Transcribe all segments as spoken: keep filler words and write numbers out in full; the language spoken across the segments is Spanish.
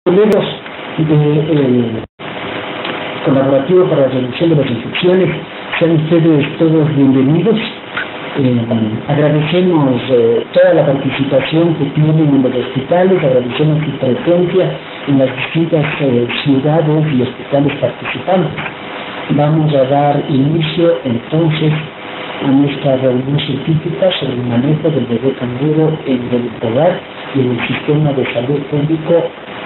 colegas del Colaborativo para la Reducción de las Infecciones, sean ustedes todos bienvenidos. Eh, agradecemos eh, toda la participación que tienen en los hospitales, agradecemos su presencia en las distintas eh, ciudades y hospitales participantes. Vamos a dar inicio entonces a nuestra reunión científica sobre el manejo del bebé canguro en el hogar y en el sistema de salud público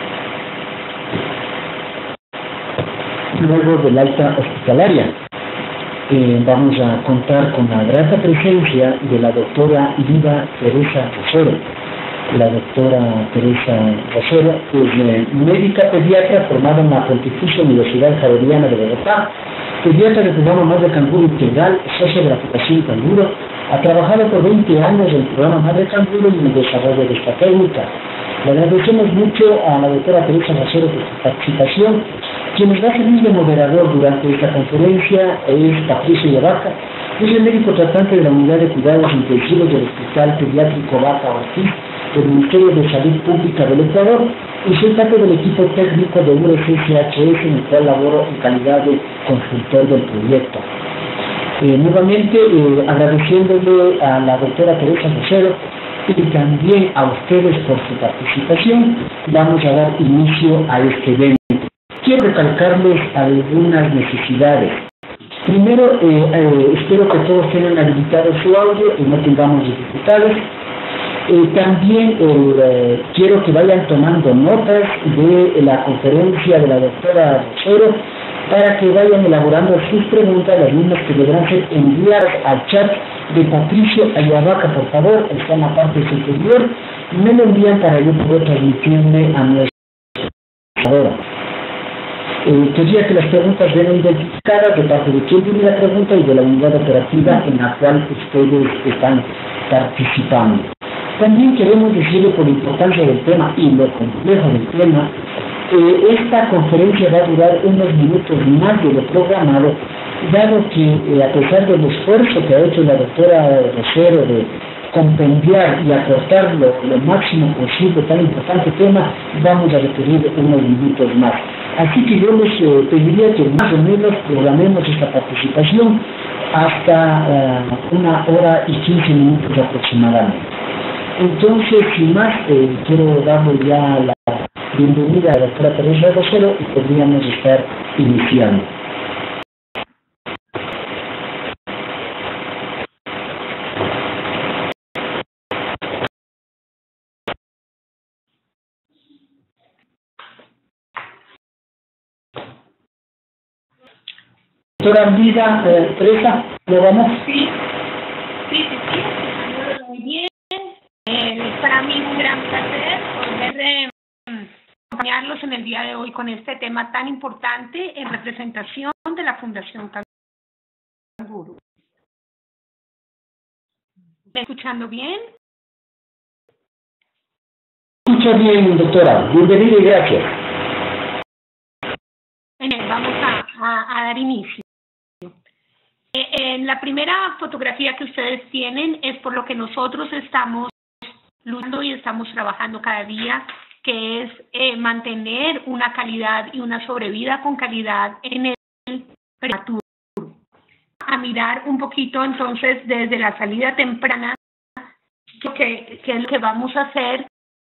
luego del alta hospitalaria. Eh, vamos a contar con la grata presencia de la doctora Liva Teresa Rosero. La doctora Teresa Rosero es eh, médica pediatra formada en la Pontificia Universidad Javeriana de Bogotá, pediatra del programa Madre Canguro Integral, socia de la Fundación Canguro, ha trabajado por veinte años en el programa Madre Canguro y en el desarrollo de esta técnica. Le agradecemos mucho a la doctora Teresa Rosero por su participación. Quien nos va a servir de moderador durante esta conferencia es Patricio Yavaca, es el médico tratante de la Unidad de Cuidados Intensivos del Hospital Pediátrico Vaca Ortiz del Ministerio de Salud Pública del Ecuador, y soy parte del equipo técnico de U R C C H S, en el cual laboro en calidad de consultor del proyecto. Eh, nuevamente eh, agradeciéndole a la doctora Teresa Rosero y también a ustedes por su participación, vamos a dar inicio a este evento. Quiero recalcarles algunas necesidades. Primero, eh, eh, espero que todos tengan habilitado su audio y no tengamos dificultades. Eh, también eh, quiero que vayan tomando notas de la conferencia de la doctora Rosero para que vayan elaborando sus preguntas, las mismas que deberán ser enviadas al chat de Patricio Ayavaca, por favor, está en la parte superior, y me lo envían para yo poder transmitirme a nuestra ahora. Eh, quería que las preguntas vengan identificadas de parte de quien tiene la pregunta y de la unidad operativa en la cual ustedes están participando. También queremos decirle por la importancia del tema y lo complejo del tema, eh, esta conferencia va a durar unos minutos más de lo programado, dado que eh, a pesar del esfuerzo que ha hecho la doctora Rosero de compendiar y acortar lo, lo máximo posible tan importante tema, vamos a requerir unos minutos más. Así que yo les eh, pediría que más o menos programemos esta participación hasta uh, una hora y quince minutos aproximadamente. Entonces, sin más, eh, quiero darle ya la bienvenida a la doctora Teresa Rosero y podríamos estar iniciando. Doctora Liva eh, Teresa, ¿lo vamos? Sí, sí, sí, sí, muy bien. Eh, para mí un gran placer poder eh, acompañarlos en el día de hoy con este tema tan importante en representación de la Fundación Canguro. ¿Me está escuchando bien? Escucha bien, doctora. Bienvenida y gracias. Eh, vamos a, a, a dar inicio. Eh, en la primera fotografía que ustedes tienen es por lo que nosotros estamos luchando y estamos trabajando cada día, que es eh, mantener una calidad y una sobrevida con calidad en el prematuro. A mirar un poquito entonces desde la salida temprana, que, que es lo que vamos a hacer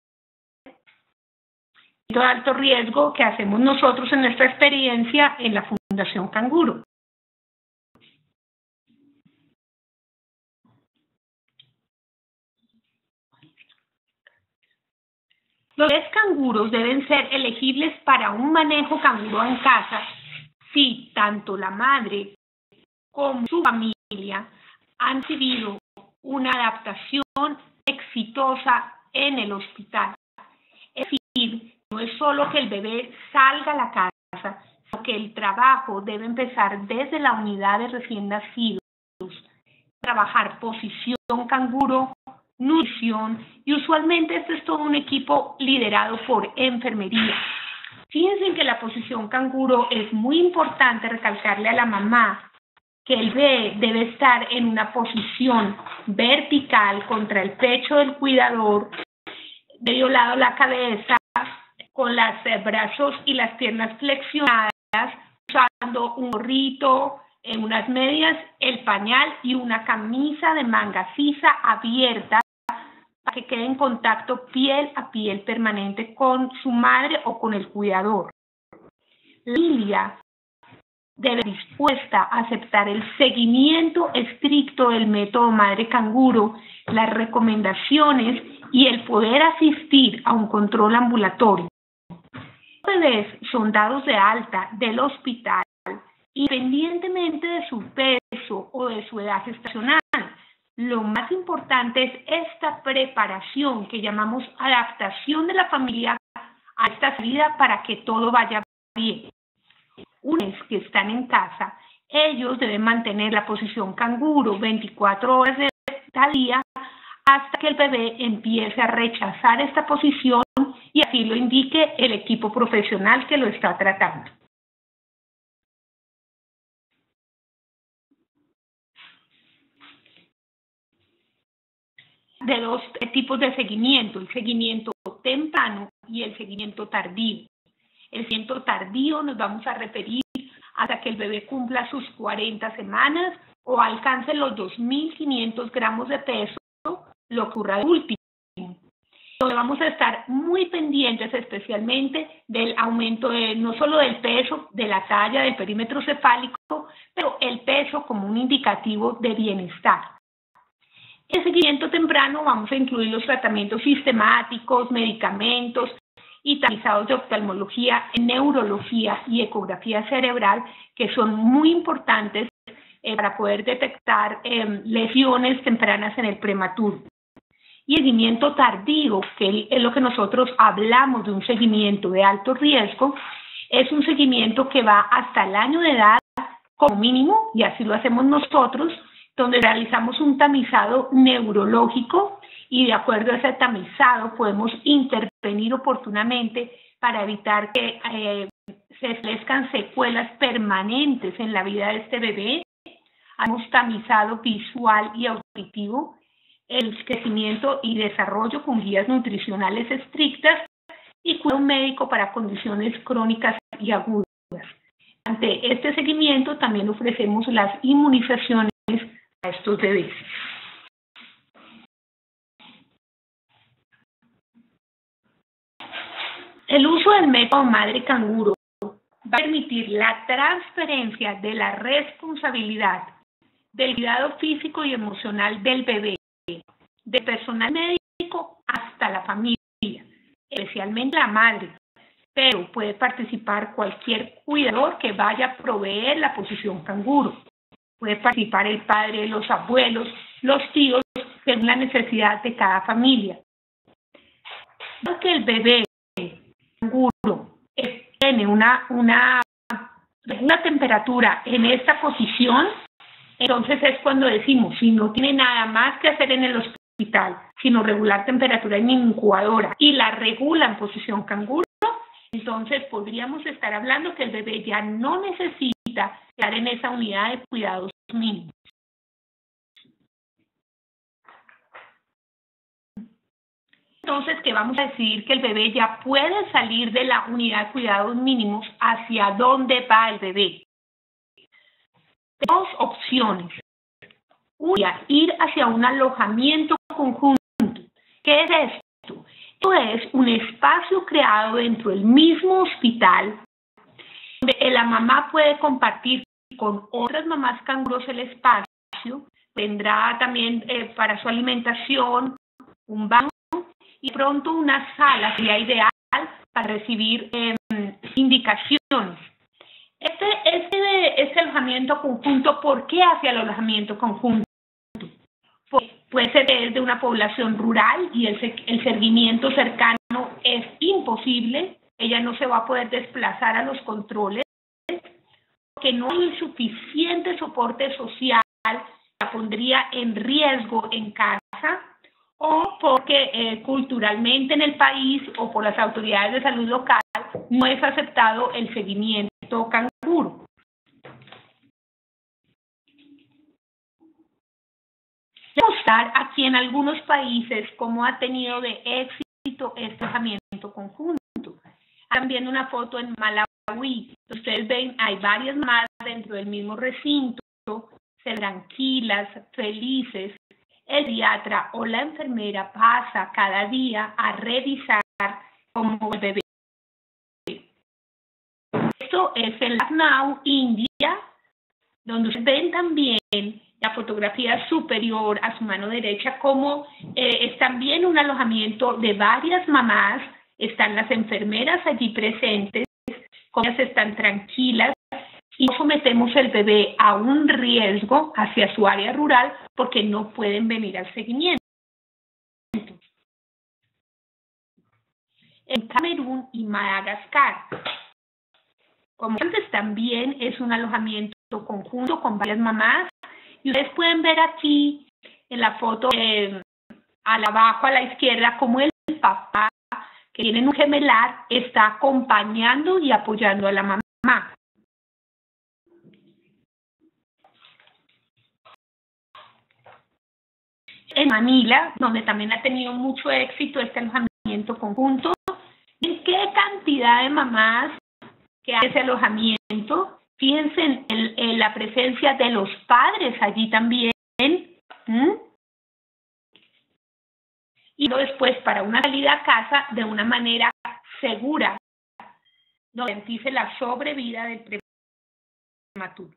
de alto riesgo que hacemos nosotros en nuestra experiencia en la Fundación Canguro. Los bebés canguros deben ser elegibles para un manejo canguro en casa si tanto la madre como su familia han recibido una adaptación exitosa en el hospital. Es decir, no es solo que el bebé salga a la casa, sino que el trabajo debe empezar desde la unidad de recién nacidos. Trabajar posición canguro, nutrición, y usualmente este es todo un equipo liderado por enfermería. Fíjense que la posición canguro es muy importante recalcarle a la mamá que el bebé debe estar en una posición vertical contra el pecho del cuidador, medio lado la cabeza, con los brazos y las piernas flexionadas, usando un gorrito, en unas medias, el pañal y una camisa de manga sisa abierta para que quede en contacto piel a piel permanente con su madre o con el cuidador. La familia debe estar dispuesta a aceptar el seguimiento estricto del método madre canguro, las recomendaciones y el poder asistir a un control ambulatorio. Los bebés son dados de alta del hospital independientemente de su peso o de su edad gestacional. Lo más importante es esta preparación que llamamos adaptación de la familia a esta salida para que todo vaya bien. Una vez que están en casa, ellos deben mantener la posición canguro veinticuatro horas de cada día hasta que el bebé empiece a rechazar esta posición y así lo indique el equipo profesional que lo está tratando. De dos tipos de seguimiento, el seguimiento temprano y el seguimiento tardío. El seguimiento tardío nos vamos a referir hasta que el bebé cumpla sus cuarenta semanas o alcance los dos mil quinientos gramos de peso, lo que ocurra de último. Donde vamos a estar muy pendientes especialmente del aumento de, no solo del peso, de la talla, del perímetro cefálico, pero el peso como un indicativo de bienestar. En seguimiento temprano vamos a incluir los tratamientos sistemáticos, medicamentos y tamizados de oftalmología, neurología y ecografía cerebral, que son muy importantes eh, para poder detectar eh, lesiones tempranas en el prematuro. Y el seguimiento tardío, que es lo que nosotros hablamos de un seguimiento de alto riesgo, es un seguimiento que va hasta el año de edad como mínimo, y así lo hacemos nosotros, donde realizamos un tamizado neurológico y de acuerdo a ese tamizado podemos intervenir oportunamente para evitar que eh, se establezcan secuelas permanentes en la vida de este bebé. Hemos tamizado visual y auditivo, el crecimiento y desarrollo con guías nutricionales estrictas y cuidado médico para condiciones crónicas y agudas. Ante este seguimiento también ofrecemos las inmunizaciones a estos bebés. El uso del método madre canguro va a permitir la transferencia de la responsabilidad del cuidado físico y emocional del bebé, del personal médico hasta la familia, especialmente la madre, pero puede participar cualquier cuidador que vaya a proveer la posición canguro. Puede participar el padre, los abuelos, los tíos, según la necesidad de cada familia. Aunque el bebé canguro tiene una, una, una temperatura en esta posición, entonces es cuando decimos, si no tiene nada más que hacer en el hospital, sino regular temperatura en incubadora y la regula en posición canguro, entonces podríamos estar hablando que el bebé ya no necesita estar en esa unidad de cuidados mínimos. Entonces, que vamos a decir que el bebé ya puede salir de la unidad de cuidados mínimos. ¿Hacia dónde va el bebé? Dos opciones. Una, ir hacia un alojamiento conjunto. ¿Qué es esto? Esto es un espacio creado dentro del mismo hospital donde la mamá puede compartir con otras mamás canguros el espacio. Tendrá también eh, para su alimentación un baño y pronto una sala sería ideal para recibir eh, indicaciones. Este, este, este alojamiento conjunto, ¿por qué hacia el alojamiento conjunto? Porque puede ser de una población rural y el, el seguimiento cercano es imposible, ella no se va a poder desplazar a los controles, porque no hay suficiente soporte social, la pondría en riesgo en casa, o porque eh, culturalmente en el país o por las autoridades de salud local no es aceptado el seguimiento canguro. Mostrar aquí en algunos países cómo ha tenido de éxito este alojamiento conjunto. también una foto en Malawi. Ustedes ven, hay varias mamás dentro del mismo recinto, se tranquilas, felices. El pediatra o la enfermera pasa cada día a revisar cómo el bebé. Esto es en Lucknow, India, donde ustedes ven también la fotografía superior a su mano derecha, como eh, es también un alojamiento de varias mamás, están las enfermeras allí presentes, como ellas están tranquilas y no sometemos el bebé a un riesgo hacia su área rural porque no pueden venir al seguimiento. En Camerún y Madagascar, como antes, también es un alojamiento conjunto con varias mamás. Y ustedes pueden ver aquí en la foto eh, al abajo a la izquierda como el papá, que tiene un gemelar, está acompañando y apoyando a la mamá. En Manila, donde también ha tenido mucho éxito este alojamiento conjunto, ¿en qué cantidad de mamás que hay ese alojamiento? Fíjense en, en, en la presencia de los padres allí también. ¿Mm? Y después para una salida a casa de una manera segura, donde garantice la sobrevida del prematuro.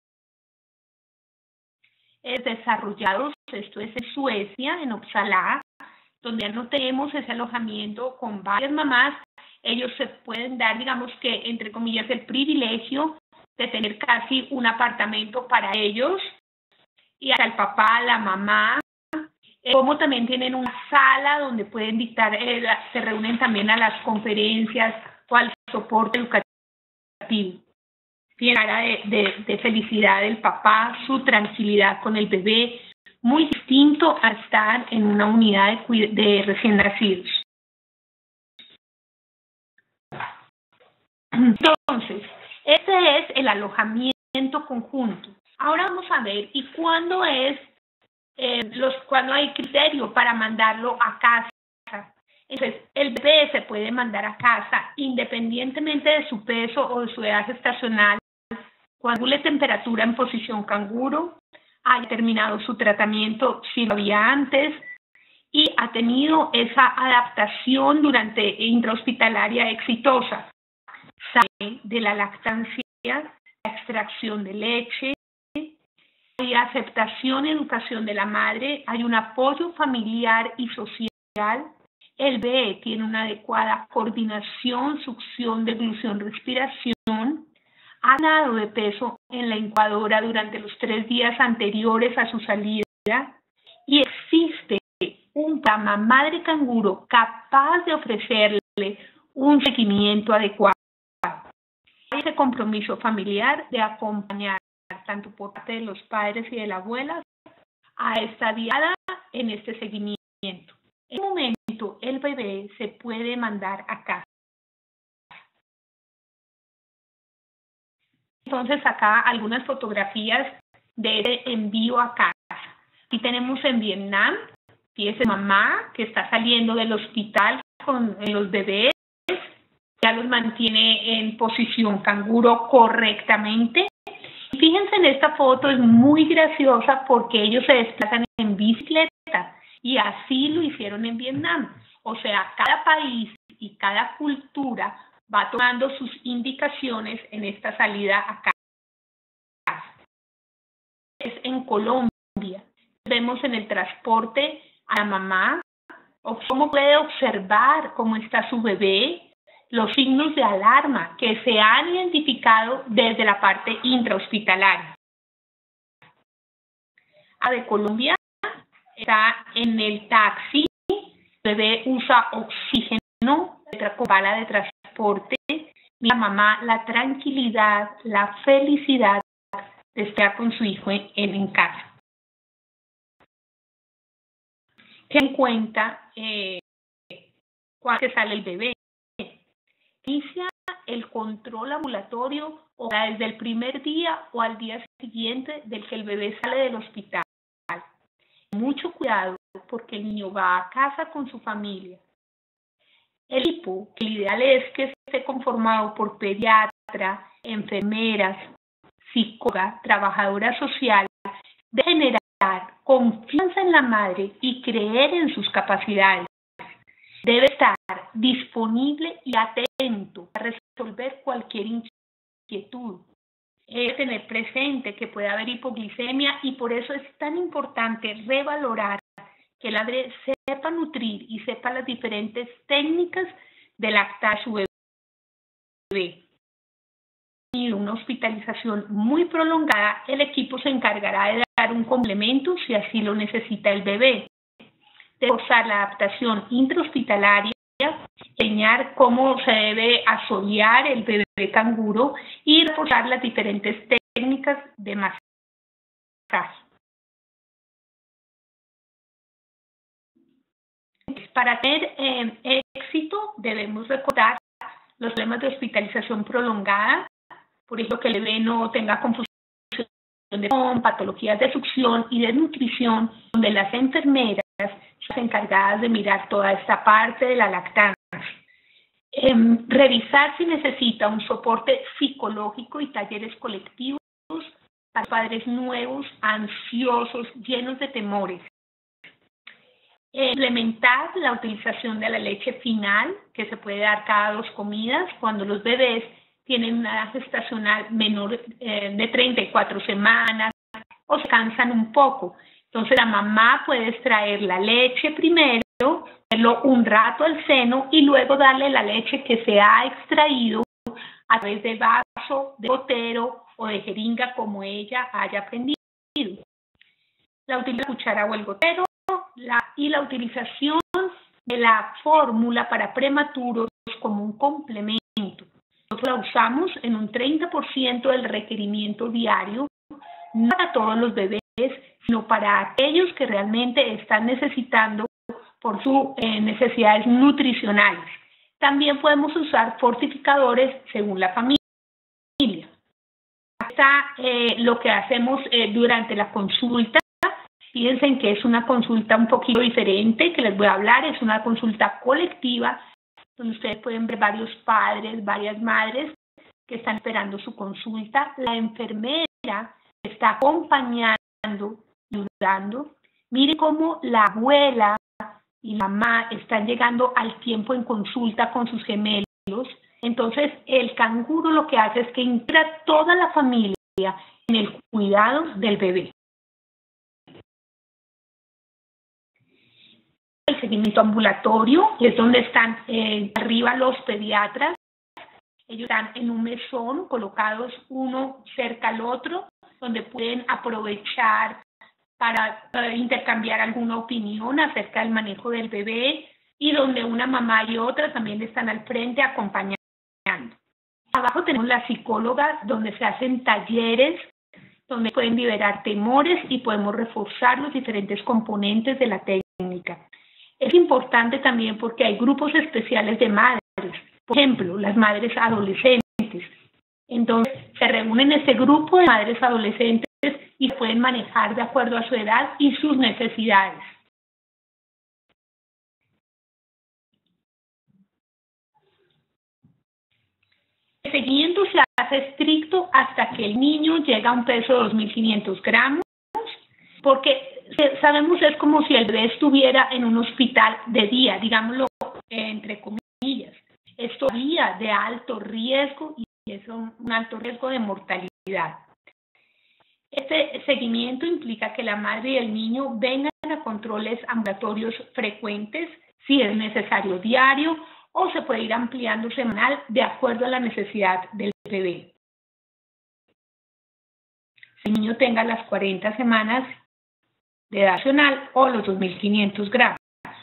Es desarrollados, esto es en Suecia, en Uppsala, donde ya no tenemos ese alojamiento con varias mamás. Ellos se pueden dar, digamos que, entre comillas, el privilegio de tener casi un apartamento para ellos y hasta el papá, la mamá, como también tienen una sala donde pueden dictar, eh, se reúnen también a las conferencias o al soporte educativo. Tiene cara de, de, de felicidad del papá, su tranquilidad con el bebé, muy distinto a estar en una unidad de, de recién nacidos. Entonces, este es el alojamiento conjunto. Ahora vamos a ver, ¿y cuándo es eh, los cuándo hay criterio para mandarlo a casa? Entonces, el bebé se puede mandar a casa independientemente de su peso o de su edad gestacional, cuando la temperatura en posición canguro, haya terminado su tratamiento si lo había antes y ha tenido esa adaptación durante intrahospitalaria exitosa. Sale de la lactancia, la extracción de leche, hay aceptación y educación de la madre, hay un apoyo familiar y social, el bebé tiene una adecuada coordinación, succión, deglución, respiración, ha ganado de peso en la incubadora durante los tres días anteriores a su salida y existe un programa madre canguro capaz de ofrecerle un seguimiento adecuado. Hay ese compromiso familiar de acompañar tanto por parte de los padres y de la abuela a esta diada en este seguimiento. En este momento el bebé se puede mandar a casa. Entonces acá algunas fotografías de ese envío a casa. Aquí tenemos en Vietnam, fíjese mamá que está saliendo del hospital con los bebés, ya los mantiene en posición canguro correctamente. Fíjense en esta foto, es muy graciosa porque ellos se desplazan en bicicleta y así lo hicieron en Vietnam. O sea, cada país y cada cultura va tomando sus indicaciones en esta salida a casa. Es en Colombia. Vemos en el transporte a la mamá, o cómo puede observar cómo está su bebé, los signos de alarma que se han identificado desde la parte intrahospitalaria. A de Colombia está en el taxi, el bebé usa oxígeno con bala de transporte, la mamá la tranquilidad, la felicidad de estar con su hijo en, en casa. Ten en cuenta eh, cuando sale el bebé. Inicia el control ambulatorio o desde el primer día o al día siguiente del que el bebé sale del hospital. Mucho cuidado porque el niño va a casa con su familia. El hipo, que el ideal es que esté conformado por pediatra, enfermeras, psicóloga, trabajadora social, de generar confianza en la madre y creer en sus capacidades. Debe estar disponible y atento a resolver cualquier inquietud. Debe tener presente que puede haber hipoglicemia y por eso es tan importante revalorar que la madre sepa nutrir y sepa las diferentes técnicas de lactar a su bebé. Una hospitalización muy prolongada, el equipo se encargará de dar un complemento si así lo necesita el bebé. De reforzar la adaptación intrahospitalaria, enseñar cómo se debe asolear el bebé canguro y reforzar las diferentes técnicas de masaje. Para tener eh, éxito debemos recordar los problemas de hospitalización prolongada, por ejemplo que el bebé no tenga confusión de patologías de succión y de nutrición, donde las enfermeras son encargadas de mirar toda esta parte de la lactancia. Eh, revisar si necesita un soporte psicológico y talleres colectivos para padres nuevos, ansiosos, llenos de temores. Eh, implementar la utilización de la leche final, que se puede dar cada dos comidas cuando los bebés tienen una edad gestacional menor eh, de treinta y cuatro semanas o se cansan un poco. Entonces la mamá puede extraer la leche primero, ponerlo un rato al seno y luego darle la leche que se ha extraído a través de vaso, de gotero o de jeringa como ella haya aprendido. La utilización de la cuchara o el gotero la, y la utilización de la fórmula para prematuros como un complemento. Nosotros la usamos en un treinta por ciento del requerimiento diario, no para todos los bebés, sino para aquellos que realmente están necesitando por sus eh, necesidades nutricionales. También podemos usar fortificadores según la familia. Está eh, lo que hacemos eh, durante la consulta. Fíjense que es una consulta un poquito diferente que les voy a hablar. Es una consulta colectiva donde ustedes pueden ver varios padres, varias madres que están esperando su consulta. La enfermera está acompañando, ayudando. Mire cómo la abuela y la mamá están llegando al tiempo en consulta con sus gemelos. Entonces, el canguro lo que hace es que integra toda la familia en el cuidado del bebé. El seguimiento ambulatorio es donde están eh, arriba los pediatras. Ellos están en un mesón colocados uno cerca al otro, donde pueden aprovechar para uh, intercambiar alguna opinión acerca del manejo del bebé y donde una mamá y otra también están al frente acompañando. Abajo tenemos las psicólogas donde se hacen talleres, donde pueden liberar temores y podemos reforzar los diferentes componentes de la técnica. Es importante también porque hay grupos especiales de madres, por ejemplo, las madres adolescentes. Entonces, se reúnen ese grupo de madres adolescentes y pueden manejar de acuerdo a su edad y sus necesidades. El seguimiento se hace estricto hasta que el niño llega a un peso de dos mil quinientos gramos, porque sabemos es como si el bebé estuviera en un hospital de día, digámoslo entre comillas. Es todavía de alto riesgo y es un, un alto riesgo de mortalidad. Este seguimiento implica que la madre y el niño vengan a controles ambulatorios frecuentes, si es necesario diario, o se puede ir ampliando semanal de acuerdo a la necesidad del bebé. Si el niño tenga las cuarenta semanas de edad nacional o los dos mil quinientos gramos.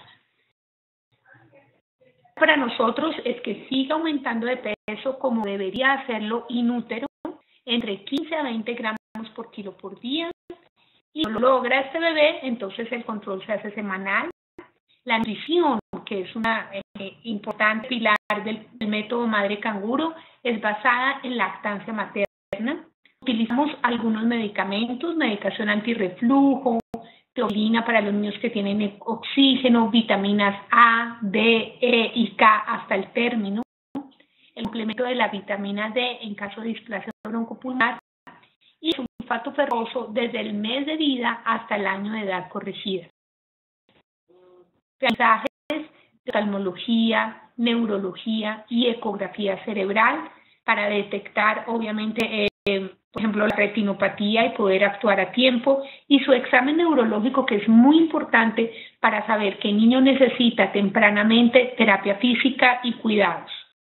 Para nosotros es que siga aumentando de peso como debería hacerlo in útero, entre quince a veinte gramos por kilo por día. Y si lo logra este bebé, entonces el control se hace semanal. La nutrición, que es una eh, importante pilar del, del método madre canguro, es basada en lactancia materna. Utilizamos algunos medicamentos, medicación antirreflujo, teolina para los niños que tienen oxígeno, vitaminas A, D, E y K hasta el término. El complemento de la vitamina D en caso de displasia broncopulmonar y sulfato ferroso desde el mes de vida hasta el año de edad corregida. Mensajes de oftalmología, neurología y ecografía cerebral para detectar, obviamente, eh, por ejemplo, la retinopatía y poder actuar a tiempo, y su examen neurológico, que es muy importante para saber que el niño necesita tempranamente terapia física y cuidados.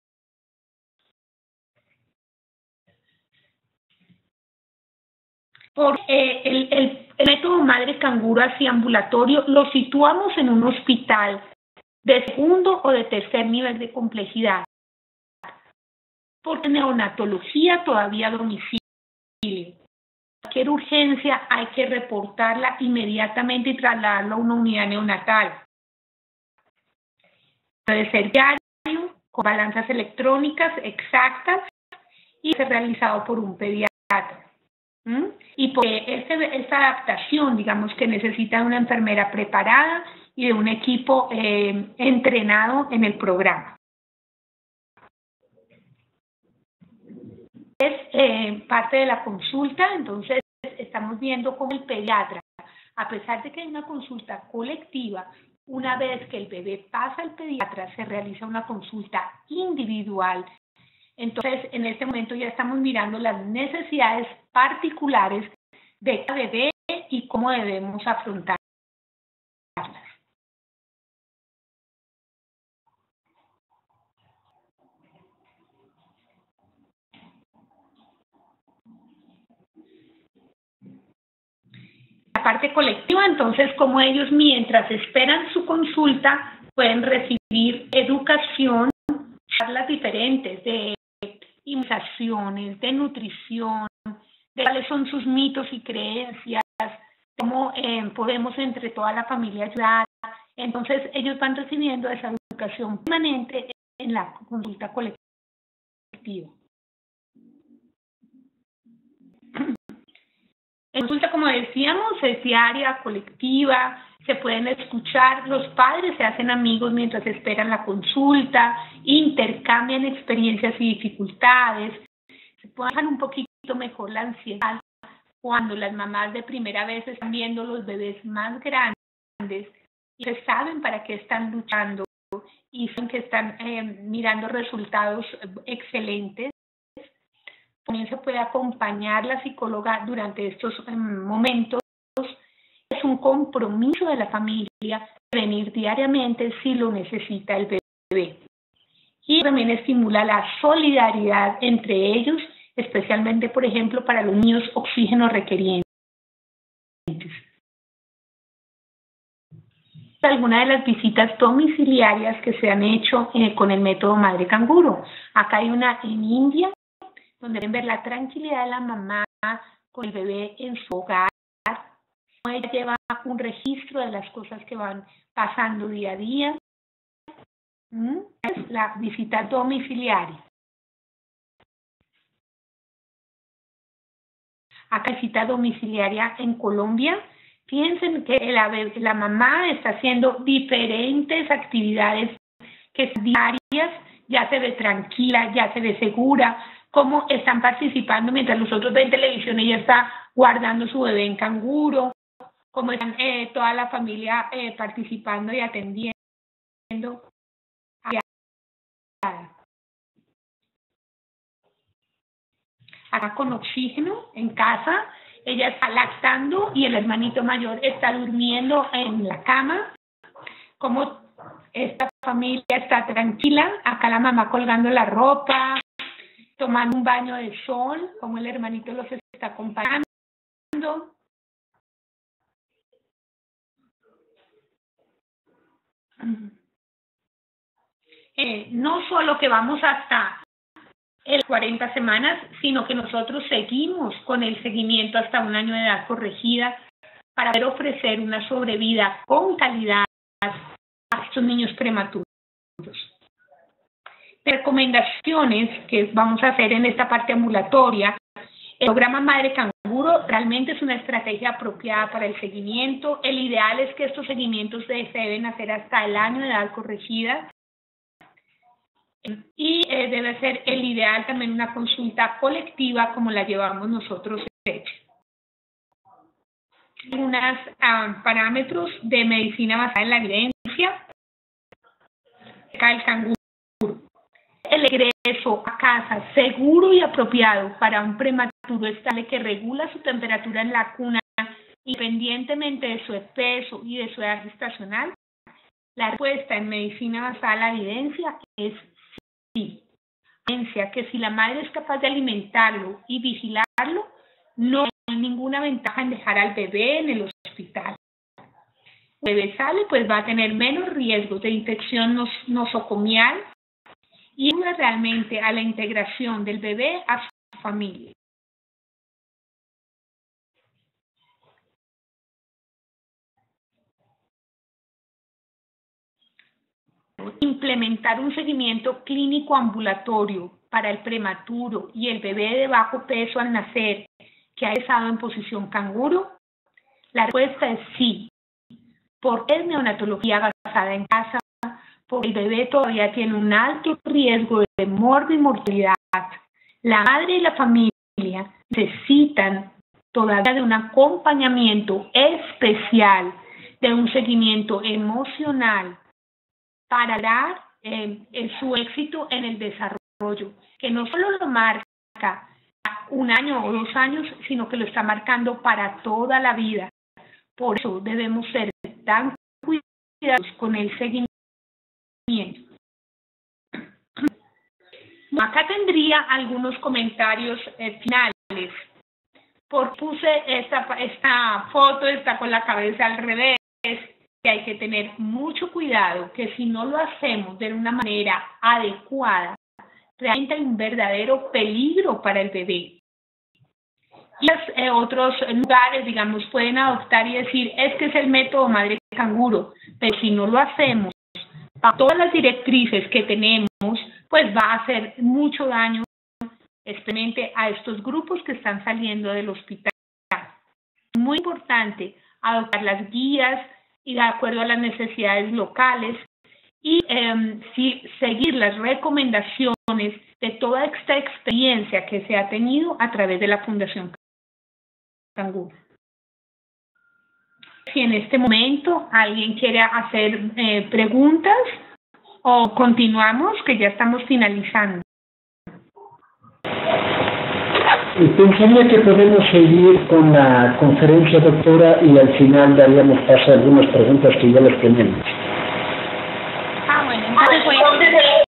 Por eh, el, el, el método madre canguro así ambulatorio lo situamos en un hospital de segundo o de tercer nivel de complejidad, porque neonatología todavía a domicilio. Cualquier urgencia hay que reportarla inmediatamente y trasladarlo a una unidad neonatal. Debe ser diario, con balanzas electrónicas exactas y ser realizado por un pediatra. ¿Mm? Y porque este, esta adaptación, digamos que necesita de una enfermera preparada y de un equipo eh, entrenado en el programa. Es eh, parte de la consulta, entonces estamos viendo cómo el pediatra, a pesar de que hay una consulta colectiva, una vez que el bebé pasa al pediatra, se realiza una consulta individual. Entonces, en este momento ya estamos mirando las necesidades particulares de cada bebé y cómo debemos afrontarlas. La parte colectiva, entonces, como ellos mientras esperan su consulta pueden recibir educación, charlas diferentes de inmunizaciones, de nutrición, de cuáles son sus mitos y creencias, cómo eh, podemos entre toda la familia ayudar. Entonces ellos van recibiendo esa educación permanente en la consulta colectiva. En consulta, como decíamos, es diaria, colectiva, se pueden escuchar, los padres se hacen amigos mientras esperan la consulta, intercambian experiencias y dificultades, se puede dejar un poquito mejor la ansiedad cuando las mamás de primera vez están viendo los bebés más grandes y se saben para qué están luchando y saben que están eh, mirando resultados excelentes. También se puede acompañar la psicóloga durante estos eh, momentos. Es un compromiso de la familia venir diariamente si lo necesita el bebé. Y también estimula la solidaridad entre ellos, especialmente, por ejemplo, para los niños oxígeno requerientes. Algunas de las visitas domiciliarias que se han hecho eh, con el método madre canguro. Acá hay una en India, donde deben ver la tranquilidad de la mamá con el bebé en su hogar. Ella lleva un registro de las cosas que van pasando día a día. ¿Mm? Es la visita domiciliaria. Acá visita domiciliaria en Colombia. Piensen que la, la mamá está haciendo diferentes actividades que son diarias, ya se ve tranquila, ya se ve segura, cómo están participando mientras los otros ven televisión, ella está guardando su bebé en canguro, cómo están eh, toda la familia eh, participando y atendiendo. Acá con oxígeno en casa, ella está lactando y el hermanito mayor está durmiendo en la cama. Como esta familia está tranquila, acá la mamá colgando la ropa, tomando un baño de sol, como el hermanito los está acompañando. Eh, no solo que vamos hasta el cuarenta semanas, sino que nosotros seguimos con el seguimiento hasta un año de edad corregida para poder ofrecer una sobrevida con calidad a estos niños prematuros. Recomendaciones que vamos a hacer en esta parte ambulatoria. El programa Madre Canguro realmente es una estrategia apropiada para el seguimiento. El ideal es que estos seguimientos se deben hacer hasta el año de edad corregida. Y eh, debe ser el ideal también una consulta colectiva como la llevamos nosotros hecha. Unos uh, parámetros de medicina basada en la evidencia. El canguro. El egreso a casa seguro y apropiado para un prematuro estable que regula su temperatura en la cuna independientemente de su peso y de su edad gestacional. La respuesta en medicina basada en la evidencia es sí. Que si la madre es capaz de alimentarlo y vigilarlo, no hay ninguna ventaja en dejar al bebé en el hospital. El bebé sale, pues va a tener menos riesgos de infección nos nosocomial y ayuda realmente a la integración del bebé a su familia. Implementar un seguimiento clínico ambulatorio para el prematuro y el bebé de bajo peso al nacer que ha estado en posición canguro. La respuesta es sí. Porque es neonatología basada en casa, porque el bebé todavía tiene un alto riesgo de muerte y mortalidad. La madre y la familia necesitan todavía de un acompañamiento especial, de un seguimiento emocional para dar eh, eh, su éxito en el desarrollo, que no solo lo marca un año o dos años, sino que lo está marcando para toda la vida. Por eso debemos ser tan cuidadosos con el seguimiento. Acá tendría algunos comentarios eh, finales. Porque puse esta, esta foto, está con la cabeza al revés, que hay que tener mucho cuidado, que si no lo hacemos de una manera adecuada, realmente hay un verdadero peligro para el bebé. Y los, eh, otros lugares, digamos, pueden adoptar y decir, es que es el método madre canguro, pero si no lo hacemos, para todas las directrices que tenemos, pues va a hacer mucho daño, especialmente a estos grupos que están saliendo del hospital. Muy importante adoptar las guías y de acuerdo a las necesidades locales y eh, sí, seguir las recomendaciones de toda esta experiencia que se ha tenido a través de la Fundación Canguro. Si en este momento alguien quiere hacer eh, preguntas o continuamos, que ya estamos finalizando. Pensaría que podemos seguir con la conferencia, doctora, y al final daríamos paso a algunas preguntas que ya les tenemos. Ah, bueno, entonces voy a...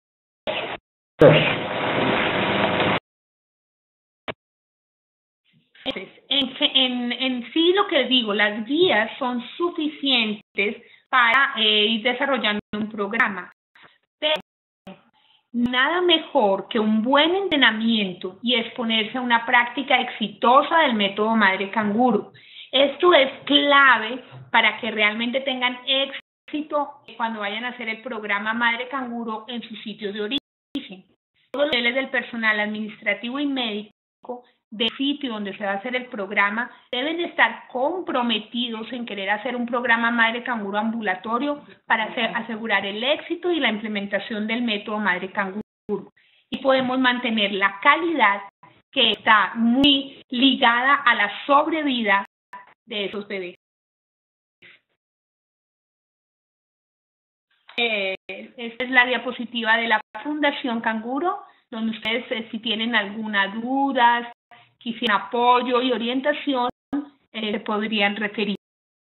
En, en, en sí lo que digo, las guías son suficientes para eh, ir desarrollando un programa. Pero nada mejor que un buen entrenamiento y exponerse a una práctica exitosa del método madre canguro. Esto es clave para que realmente tengan éxito cuando vayan a hacer el programa madre canguro en su sitio de origen. Todos los niveles del personal administrativo y médico del sitio donde se va a hacer el programa deben estar comprometidos en querer hacer un programa madre canguro ambulatorio para hacer, asegurar el éxito y la implementación del método madre canguro. Y podemos mantener la calidad que está muy ligada a la sobrevida de esos bebés. Eh, esta es la diapositiva de la Fundación Canguro, donde ustedes eh, si tienen alguna duda, quisieran apoyo y orientación, eh, se podrían referir.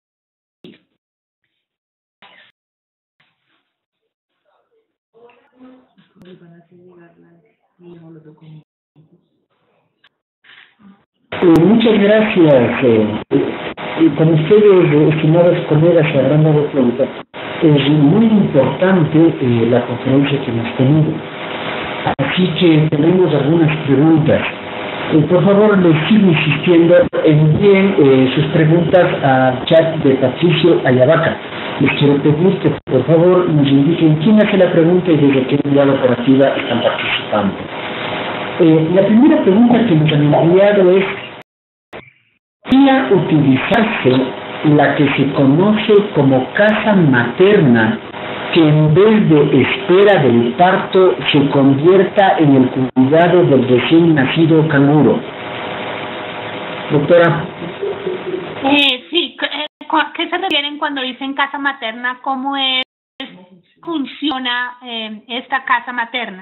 Eh, muchas gracias. Eh, eh, con ustedes, eh, estimados colegas, se habrán dado cuenta. Es muy importante eh, la conferencia que hemos tenido. Así que tenemos algunas preguntas. Eh, por favor, les sigo insistiendo, envíen eh, sus preguntas al chat de Patricio Ayavaca. Les quiero pedir que por favor nos indiquen quién hace la pregunta y desde qué unidad operativa están participando. Eh, la primera pregunta que nos han enviado es: ¿podría utilizarse la que se conoce como casa materna que en vez de espera del parto se convierta en el cuidado del recién nacido canguro? Doctora. Eh, sí, ¿qué se refieren cuando dicen casa materna? ¿Cómo es, funciona eh, esta casa materna?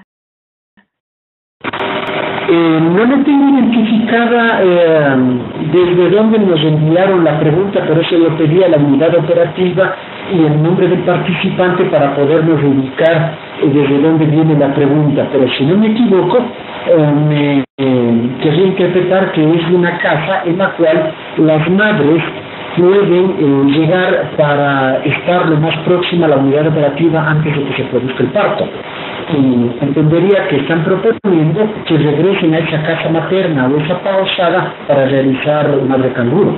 Eh, no lo tengo identificada eh, desde dónde nos enviaron la pregunta, pero se lo pedí a la unidad operativa y el nombre del participante para podernos ubicar eh, desde dónde viene la pregunta. Pero si no me equivoco, eh, me eh, querría interpretar que es una casa en la cual las madres pueden eh, llegar para estar lo más próxima a la unidad operativa antes de que se produzca el parto. Y entendería que están proponiendo que regresen a esa casa materna o esa pausada para realizar madre canguro.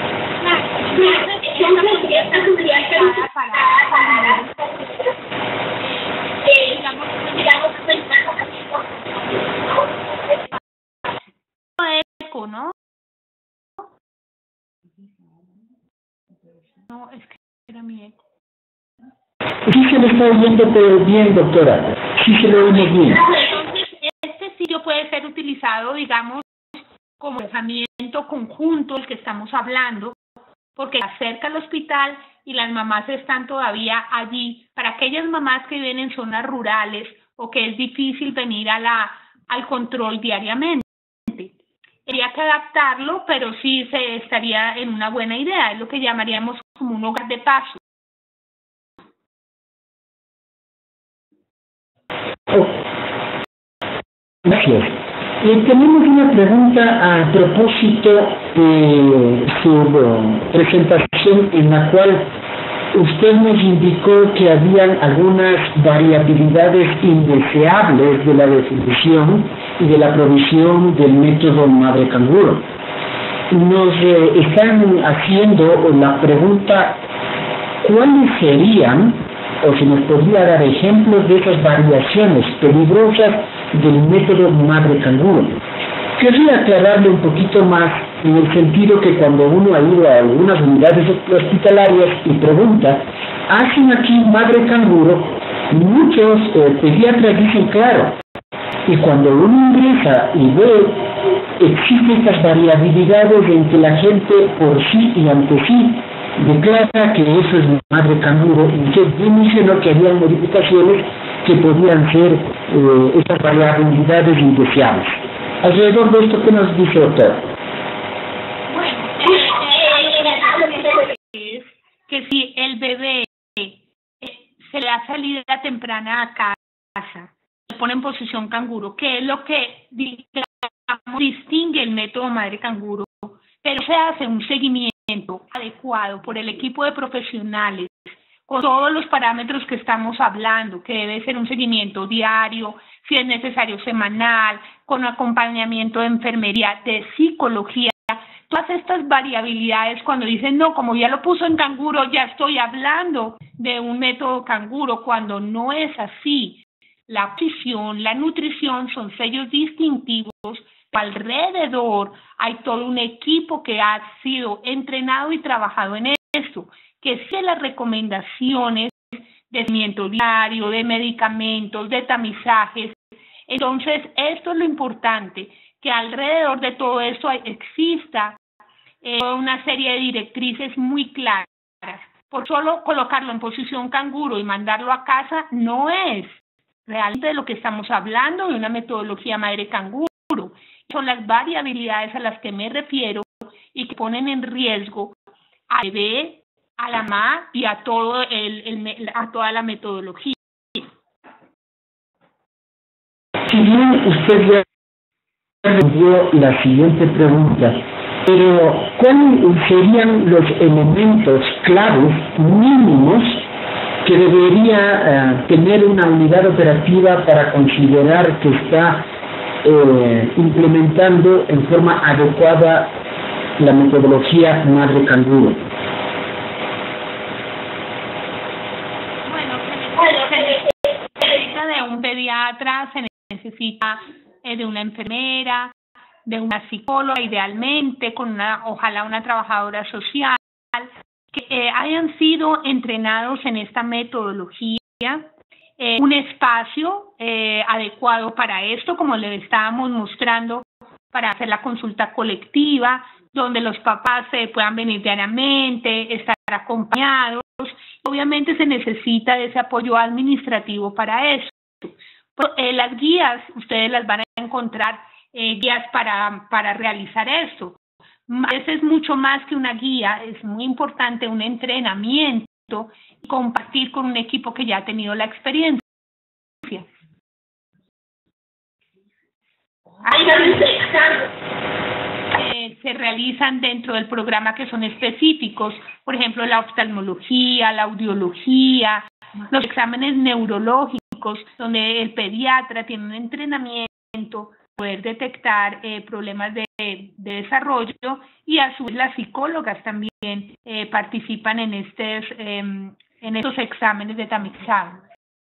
Eco, ¿no? No, es que era mi eco. Sí se lo está oyendo bien, doctora. Sí se lo oye bien. Entonces, este sitio puede ser utilizado, digamos, como alojamiento conjunto del que estamos hablando, porque está cerca al hospital y las mamás están todavía allí. Para aquellas mamás que viven en zonas rurales o que es difícil venir a la, al control diariamente. Habría que adaptarlo, pero sí se estaría en una buena idea. Es lo que llamaríamos como un hogar de paso. Oh. Gracias. Eh, tenemos una pregunta a propósito de su uh, presentación en la cual usted nos indicó que habían algunas variabilidades indeseables de la definición y de la provisión del método madre canguro. Nos eh, están haciendo la pregunta, ¿cuáles serían, o si nos podría dar ejemplos de esas variaciones peligrosas del método madre canguro? Querría aclararle un poquito más en el sentido que cuando uno ha ido a algunas unidades hospitalarias y pregunta, ¿hacen aquí madre canguro? Muchos eh, pediatras dicen claro. Y cuando uno ingresa y ve, existen estas variabilidades en que la gente por sí y ante sí declara que eso es madre canguro, y que mencionó que había modificaciones que podían ser eh, estas variabilidades indeseables. Alrededor de esto, ¿qué nos dice, doctor? Bueno, eh, eh, es que si el bebé eh, se le da salida temprana a casa, se pone en posición canguro, que es lo que digamos, distingue el método madre canguro, pero se hace un seguimiento adecuado por el equipo de profesionales con todos los parámetros que estamos hablando, que debe ser un seguimiento diario, si es necesario semanal, con acompañamiento de enfermería, de psicología. Todas estas variabilidades, cuando dicen, no, como ya lo puso en canguro, ya estoy hablando de un método canguro, cuando no es así. La posición, la nutrición son sellos distintivos. Alrededor hay todo un equipo que ha sido entrenado y trabajado en esto, que sigue las recomendaciones de seguimiento diario, de medicamentos, de tamizajes. Entonces, esto es lo importante, que alrededor de todo esto exista eh, una serie de directrices muy claras. Por solo colocarlo en posición canguro y mandarlo a casa no es realmente de lo que estamos hablando, de una metodología madre canguro. Son las variabilidades a las que me refiero y que ponen en riesgo al bebé, a la mamá y a todo el, el a toda la metodología. Si bien usted ya respondió la siguiente pregunta, pero ¿cuáles serían los elementos claves mínimos que debería uh, tener una unidad operativa para considerar que está eh, implementando en forma adecuada la metodología madre canguro? De un pediatra, se necesita eh, de una enfermera, de una psicóloga, idealmente, con una, ojalá una trabajadora social, que eh, hayan sido entrenados en esta metodología eh, un espacio eh, adecuado para esto, como le estábamos mostrando, para hacer la consulta colectiva, donde los papás eh, puedan venir diariamente, estar acompañados. Obviamente se necesita de ese apoyo administrativo para eso. Pero, eh, las guías, ustedes las van a encontrar, eh, guías para, para realizar esto. A veces mucho más que una guía, es muy importante un entrenamiento y compartir con un equipo que ya ha tenido la experiencia. Eh, se realizan dentro del programa que son específicos, por ejemplo, la oftalmología, la audiología, los exámenes neurológicos, donde el pediatra tiene un entrenamiento poder detectar eh, problemas de, de desarrollo, y a su vez las psicólogas también eh, participan en estos, eh, en estos exámenes de tamizado.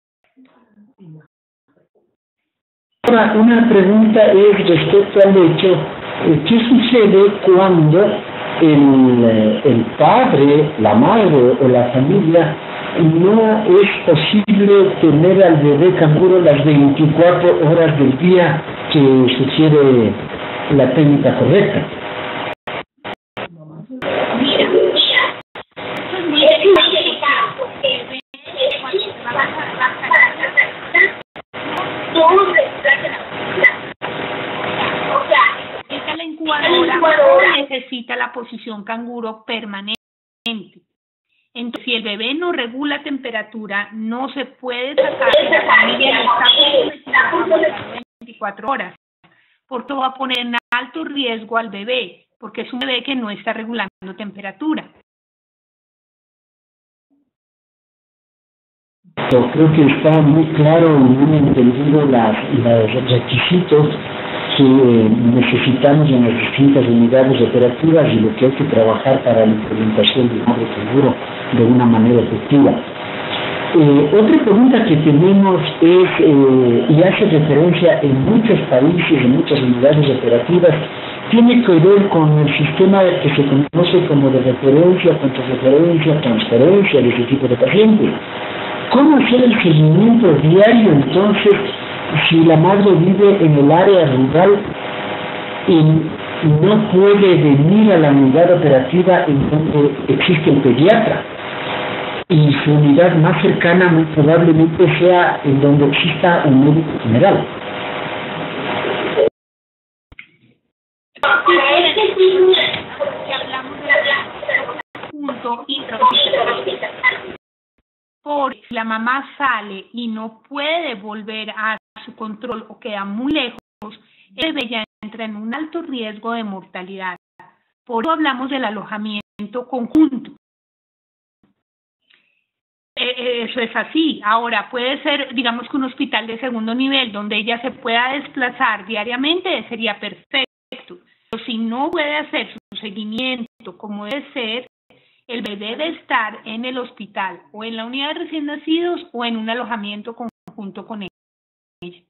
Ahora, una pregunta es respecto al hecho, eh, ¿qué sucede cuando el, el padre, la madre o la familia no es posible tener al bebé canguro las veinticuatro horas del día que sugiere la técnica correcta? Esta incubadora necesita la posición canguro permanente. Entonces, si el bebé no regula temperatura, no se puede sacar de la familia y está veinticuatro horas. Por todo va a poner en alto riesgo al bebé, porque es un bebé que no está regulando temperatura. Yo creo que está muy claro y muy entendido las, los requisitos que necesitamos en las distintas unidades operativas y lo que hay que trabajar para la implementación del modelo seguro de una manera efectiva. Eh, otra pregunta que tenemos es, eh, y hace referencia en muchos países, en muchas unidades operativas, tiene que ver con el sistema que se conoce como de referencia, contrarreferencia, transferencia de ese tipo de pacientes. ¿Cómo hacer el seguimiento diario entonces si la madre vive en el área rural y no puede venir a la unidad operativa en donde existe el pediatra? Y su unidad más cercana muy probablemente sea en donde exista un médico general. Punto porque si la mamá sale y no puede volver a su control o queda muy lejos, el bebé ya entra en un alto riesgo de mortalidad. Por eso hablamos del alojamiento conjunto. Eso es así. Ahora, puede ser, digamos que un hospital de segundo nivel donde ella se pueda desplazar diariamente, sería perfecto. Pero si no puede hacer su seguimiento como debe ser, el bebé debe estar en el hospital o en la unidad de recién nacidos o en un alojamiento conjunto con ella.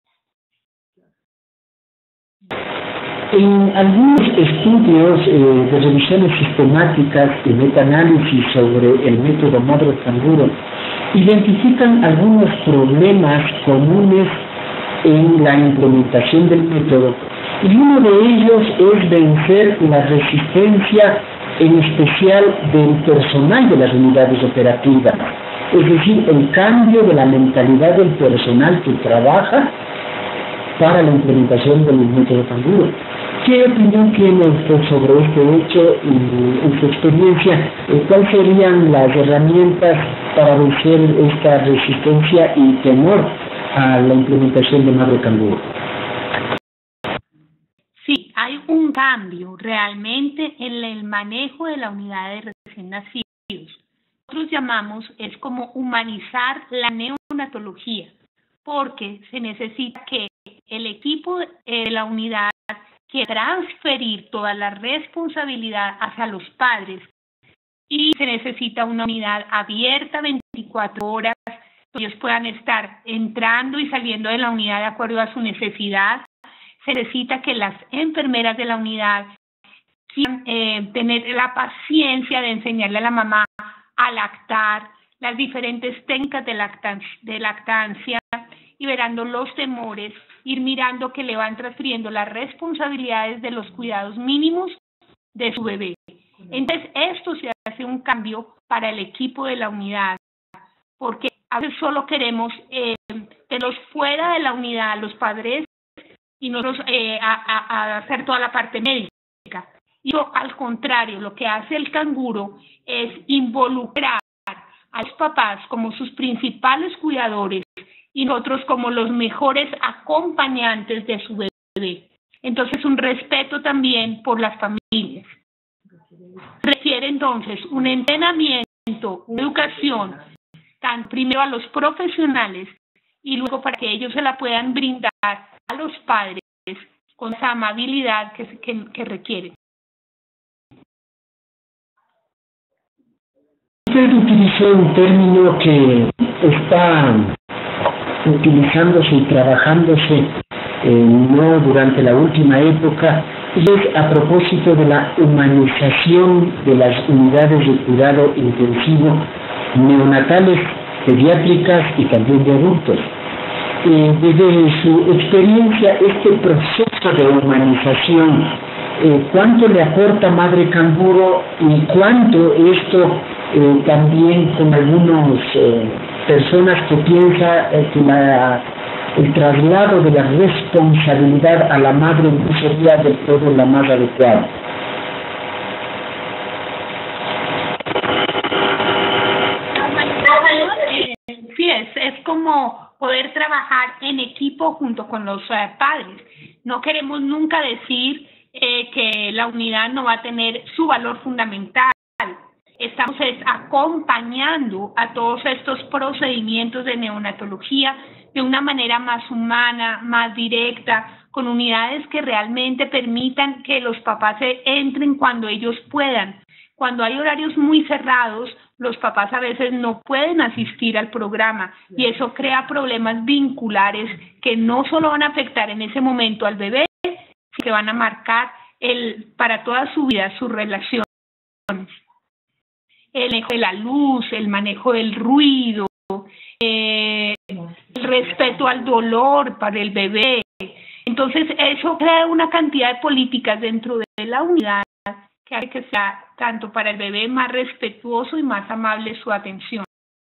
En algunos estudios eh, de revisiones sistemáticas y metaanálisis sobre el método madre canguro identifican algunos problemas comunes en la implementación del método, y uno de ellos es vencer la resistencia, en especial del personal de las unidades operativas, es decir, el cambio de la mentalidad del personal que trabaja para la implementación del método canguro. ¿Qué opinión tiene usted sobre este hecho y en su experiencia? ¿Cuáles serían las herramientas para vencer esta resistencia y temor a la implementación de madre canguro? Sí, hay un cambio realmente en el manejo de la unidad de recién nacidos. Nosotros llamamos, es como humanizar la neonatología, porque se necesita que el equipo de la unidad que transferir toda la responsabilidad hacia los padres, y se necesita una unidad abierta veinticuatro horas, que ellos puedan estar entrando y saliendo de la unidad de acuerdo a su necesidad. Se necesita que las enfermeras de la unidad quieran eh, tener la paciencia de enseñarle a la mamá a lactar, las diferentes técnicas de lactancia, de lactancia, liberando los temores, ir mirando que le van transfiriendo las responsabilidades de los cuidados mínimos de su bebé. Entonces, esto se hace un cambio para el equipo de la unidad, porque a veces solo queremos eh, tenerlos fuera de la unidad, los padres, y nosotros eh, a, a, a hacer toda la parte médica. Y yo, al contrario, lo que hace el canguro es involucrar a los papás como sus principales cuidadores y nosotros como los mejores acompañantes de su bebé. Entonces, un respeto también por las familias. Requiere entonces un entrenamiento, una educación, tanto primero a los profesionales y luego para que ellos se la puedan brindar a los padres con esa amabilidad que, que, que requieren. Usted utilizó un término que está utilizándose y trabajándose eh, no durante la última época, y es a propósito de la humanización de las unidades de cuidado intensivo neonatales, pediátricas y también de adultos. Eh, desde su experiencia, este proceso de humanización, eh, ¿cuánto le aporta Madre Canguro y cuánto esto eh, también con algunas eh, personas que piensan eh, que la, el traslado de la responsabilidad a la madre no sería del todo la más adecuada? Sí, es, es como poder trabajar en equipo junto con los eh, padres. No queremos nunca decir eh, que la unidad no va a tener su valor fundamental. Estamos es, acompañando a todos estos procedimientos de neonatología de una manera más humana, más directa, con unidades que realmente permitan que los papás entren cuando ellos puedan. Cuando hay horarios muy cerrados, los papás a veces no pueden asistir al programa y eso crea problemas vinculares que no solo van a afectar en ese momento al bebé, sino que van a marcar el, para toda su vida sus relaciones. El manejo de la luz, el manejo del ruido, eh, el respeto al dolor para el bebé. Entonces eso crea una cantidad de políticas dentro de la unidad que hace que sea tanto para el bebé más respetuoso y más amable su atención.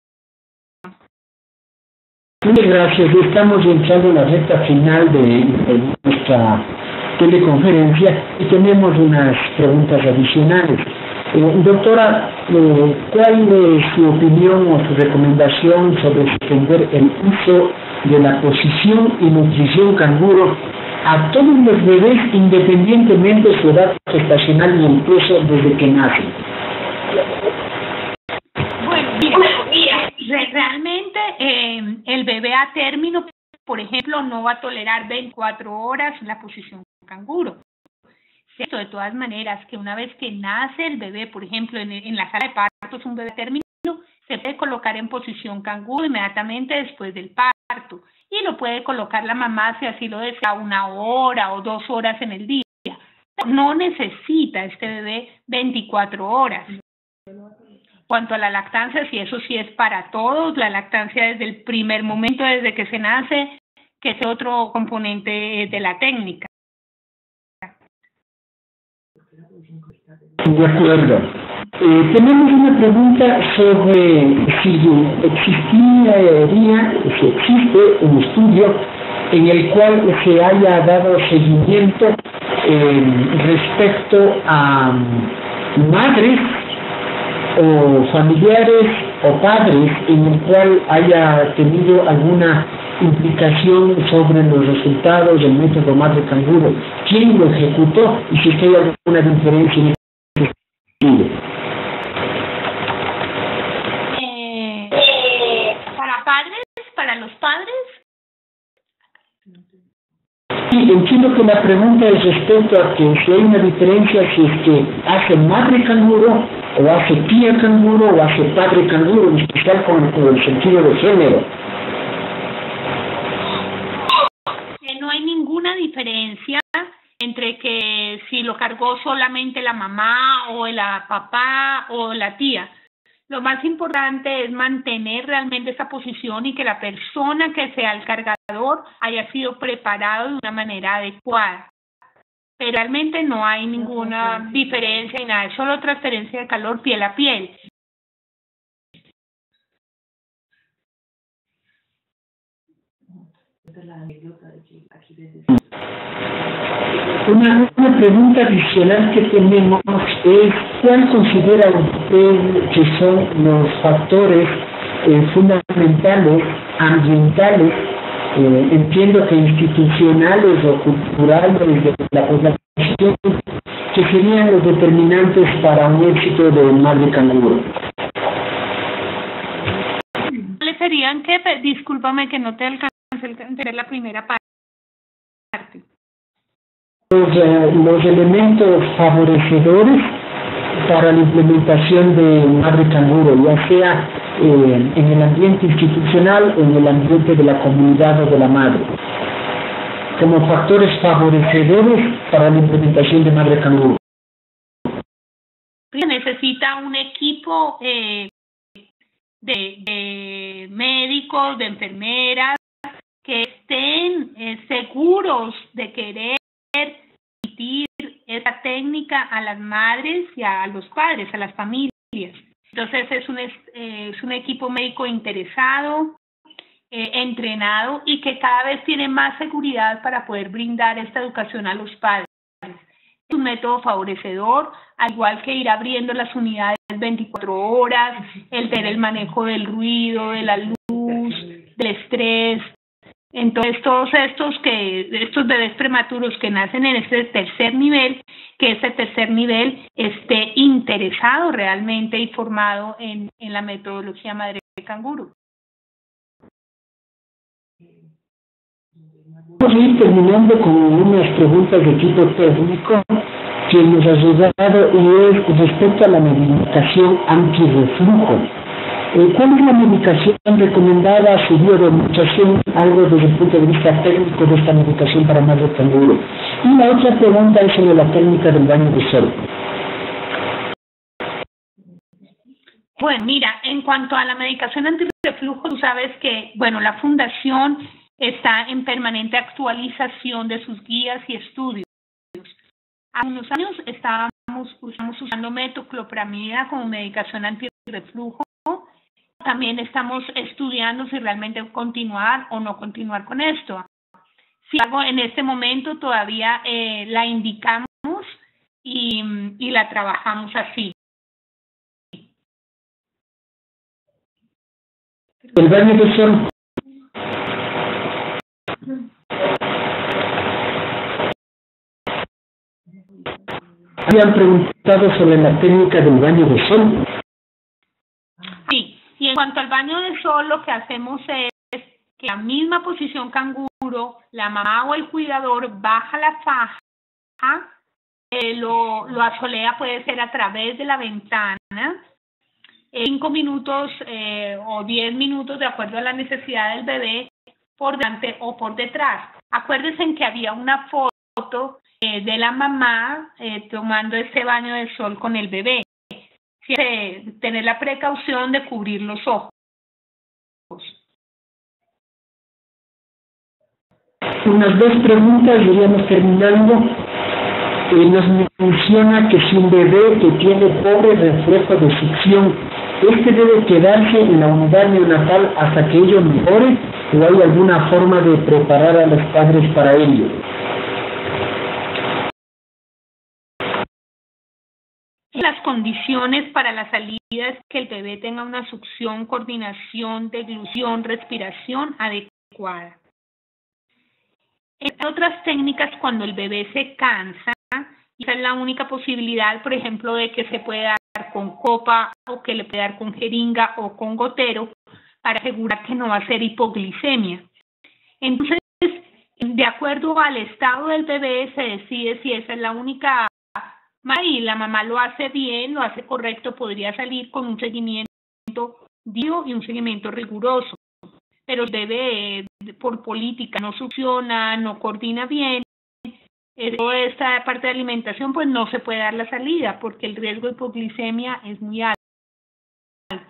Muchas gracias. Estamos entrando en la recta final de, de nuestra teleconferencia y tenemos unas preguntas adicionales. Eh, doctora, eh, ¿cuál es su opinión o su recomendación sobre extender el uso de la posición y nutrición canguro a todos los bebés independientemente de su edad gestacional y el peso desde que nacen? Bueno, mira, realmente eh, el bebé a término, por ejemplo, no va a tolerar veinticuatro horas la posición canguro. Cierto, de todas maneras, que una vez que nace el bebé, por ejemplo, en, en la sala de partos, un bebé a término, se puede colocar en posición canguro inmediatamente después del parto. Y lo puede colocar la mamá si así lo desea una hora o dos horas en el día. No necesita este bebé veinticuatro horas. Cuanto a la lactancia, si eso sí es para todos, la lactancia desde el primer momento, desde que se nace, que es otro componente de la técnica. De acuerdo. Eh, tenemos una pregunta sobre si existiría, si existe un estudio en el cual se haya dado seguimiento eh, respecto a madres o familiares o padres en el cual haya tenido alguna implicación sobre los resultados del método Madre Canguro. ¿Quién lo ejecutó y si hay alguna diferencia en este estudio? Eh, ¿Para padres? ¿Para los padres? Sí, entiendo que la pregunta es respecto a que si hay una diferencia si es que hace Madre Canguro o hace tía canguro o hace padre canguro, en especial con, con el sentido de género. No hay ninguna diferencia entre que si lo cargó solamente la mamá o el papá o la tía. Lo más importante es mantener realmente esa posición y que la persona que sea el cargador haya sido preparado de una manera adecuada. Pero realmente no hay ninguna diferencia ni nada, es solo transferencia de calor piel a piel. Una, una pregunta adicional que tenemos es, ¿cuál considera usted que son los factores eh, fundamentales, ambientales, eh, entiendo que institucionales o culturales de la población, que serían los determinantes para un éxito de Madre Canguro? ¿Cuáles serían que, discúlpame que no te alcancé a entender la primera parte? Los, eh, los elementos favorecedores para la implementación de Madre Canguro, ya sea eh, en el ambiente institucional o en el ambiente de la comunidad o de la madre, como factores favorecedores para la implementación de Madre Canguro. Necesita un equipo eh, de, de médicos, de enfermeras, que estén eh, seguros de querer transmitir esa técnica a las madres y a los padres, a las familias. Entonces es un, eh, es un equipo médico interesado, eh, entrenado y que cada vez tiene más seguridad para poder brindar esta educación a los padres. Es un método favorecedor, al igual que ir abriendo las unidades veinticuatro horas, el tener el manejo del ruido, de la luz, del estrés. Entonces, todos estos que estos bebés prematuros que nacen en este tercer nivel, que este tercer nivel esté interesado realmente y formado en, en la metodología Madre Canguro. Vamos a ir terminando con unas preguntas de tipo técnico que nos ha llegado y es respecto a la medicación antirreflujo. Eh, ¿Cuál es la medicación recomendada, su biodemostración, algo desde el punto de vista técnico de esta medicación para Madre Canguro? Y la otra pregunta es sobre la técnica del baño de sol. Bueno, mira, en cuanto a la medicación antirreflujo, tú sabes que, bueno, la Fundación está en permanente actualización de sus guías y estudios. Hace unos años estábamos, estábamos usando metoclopramida como medicación antirreflujo. También estamos estudiando si realmente continuar o no continuar con esto. Sin embargo, en este momento todavía eh, la indicamos y, y la trabajamos así. El baño de sol. Habían preguntado sobre la técnica del baño de sol. Sí, y en cuanto al baño de sol, lo que hacemos es que la misma posición canguro, la mamá o el cuidador baja la faja, eh, lo, lo asolea, puede ser a través de la ventana, cinco minutos eh, o diez minutos de acuerdo a la necesidad del bebé, por delante o por detrás. Acuérdense en que había una foto eh, de la mamá eh, tomando ese baño de sol con el bebé. Eh, tener la precaución de cubrir los ojos. Unas dos preguntas, iríamos terminando. Eh, nos menciona que si un bebé que tiene pobre reflejo de succión, ¿este debe quedarse en la unidad neonatal hasta que ello mejore o hay alguna forma de preparar a los padres para ello? Las condiciones para la salida es que el bebé tenga una succión, coordinación, deglución, respiración adecuada. En otras técnicas, cuando el bebé se cansa, esa es la única posibilidad, por ejemplo, de que se puede dar con copa o que le puede dar con jeringa o con gotero para asegurar que no va a ser hipoglicemia. Entonces, de acuerdo al estado del bebé, se decide si esa es la única y la mamá lo hace bien, lo hace correcto, podría salir con un seguimiento diario y un seguimiento riguroso. Pero el bebé, por política, no succiona, no coordina bien, eh, toda esta parte de alimentación, pues no se puede dar la salida porque el riesgo de hipoglicemia es muy alto.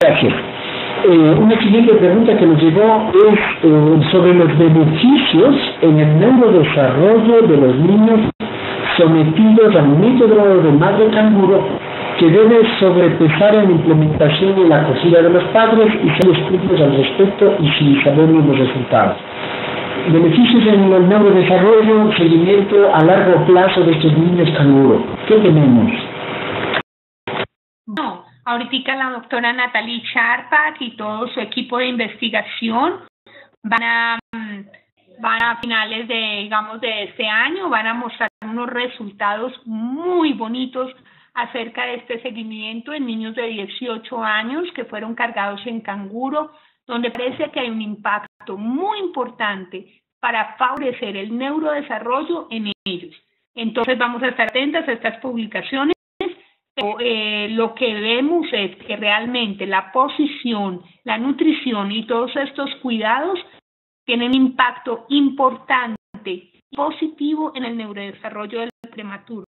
Gracias. Eh, una siguiente pregunta que nos llegó es eh, sobre los beneficios en el neurodesarrollo de los niños sometidos al método de madre canguro, que debe sobrepesar en la implementación y la acogida de los padres, y si hay estudios al respecto y si sabemos los resultados. Beneficios en el neurodesarrollo, seguimiento a largo plazo de estos niños canguro. ¿Qué tenemos? No, ahorita la doctora Natalie Charpak y todo su equipo de investigación van a, van a finales de, digamos, de este año, van a mostrar unos resultados muy bonitos acerca de este seguimiento en niños de dieciocho años que fueron cargados en canguro, donde parece que hay un impacto muy importante para favorecer el neurodesarrollo en ellos. Entonces vamos a estar atentas a estas publicaciones, pero eh, lo que vemos es que realmente la posición, la nutrición y todos estos cuidados tienen impacto importante y positivo en el neurodesarrollo del prematuro.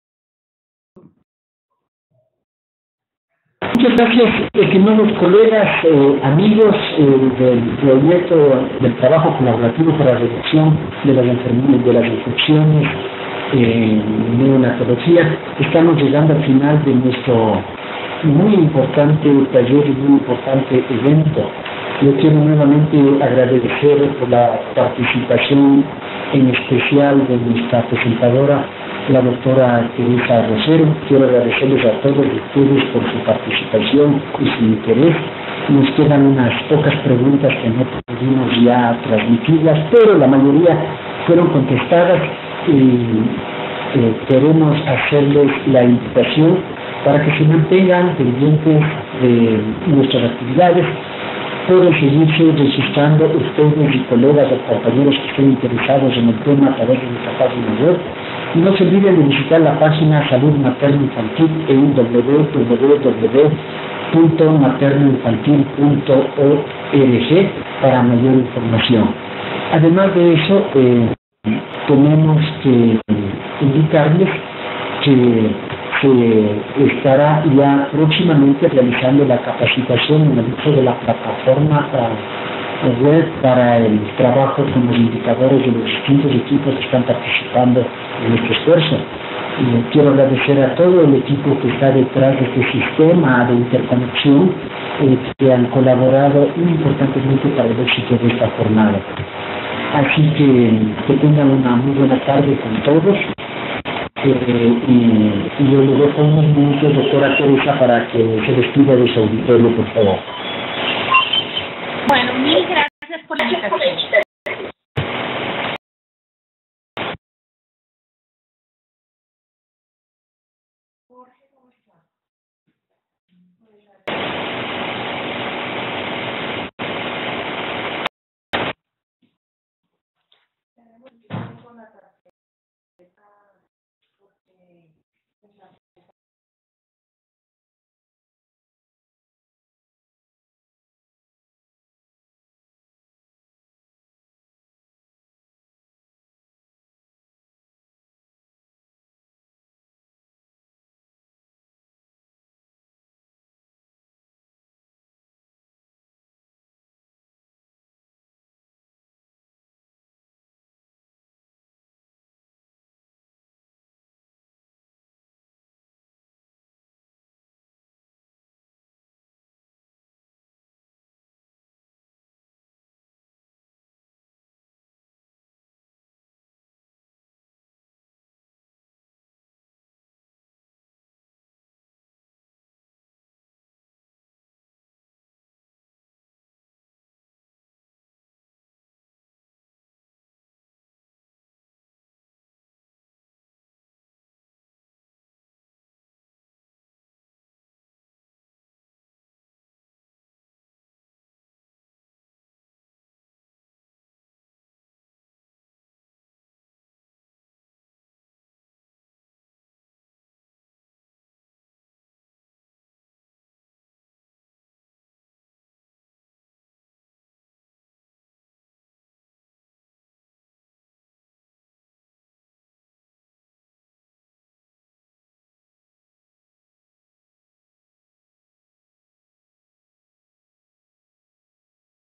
Muchas gracias, estimados colegas, eh, amigos eh, del proyecto del trabajo colaborativo para la reducción de las enfermedades, de las infecciones en neonatología. Estamos llegando al final de nuestro muy importante taller y muy importante evento. Yo quiero nuevamente agradecer por la participación en especial de nuestra presentadora, la doctora Teresa Rosero. Quiero agradecerles a todos ustedes por su participación y su interés. Nos quedan unas pocas preguntas que no pudimos ya transmitirlas, pero la mayoría fueron contestadas y eh, queremos hacerles la invitación para que se mantengan pendientes de nuestras actividades. Pueden seguirse registrando ustedes y colegas o compañeros que estén interesados en el tema a través de nuestra página web. Y no se olviden de visitar la página Salud Materno Infantil en w w w punto materno infantil punto org para mayor información. Además de eso, eh, tenemos que indicarles que se estará ya próximamente realizando la capacitación en el uso de la plataforma uh, web para el trabajo con los indicadores de los distintos equipos que están participando en este esfuerzo. Y quiero agradecer a todo el equipo que está detrás de este sistema de interconexión eh, que han colaborado importantemente para el éxito de esta jornada. Así que que tengan una muy buena tarde con todos. Eh, y, y yo le dejo unos minutos, doctora Teresa, para que se despida de su auditorio, por favor. Bueno, mil gracias por la invitación.